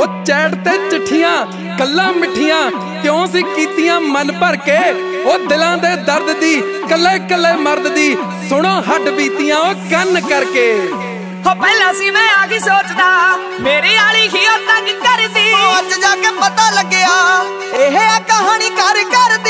ओ chat ते चिट्ठियां गल्लां मिठियां क्यों सी कीतियां मन भर के। ओ दिलां दे दर्द दी कल्ले कल्ले मर्द दी सुनो हड्ड बीतियां ओ कन्न करके। हो पहला सी मैं आगे सोचदा मेरी आली ही तंग करदी, अज जाके पता लग्या एह कहानी कर कर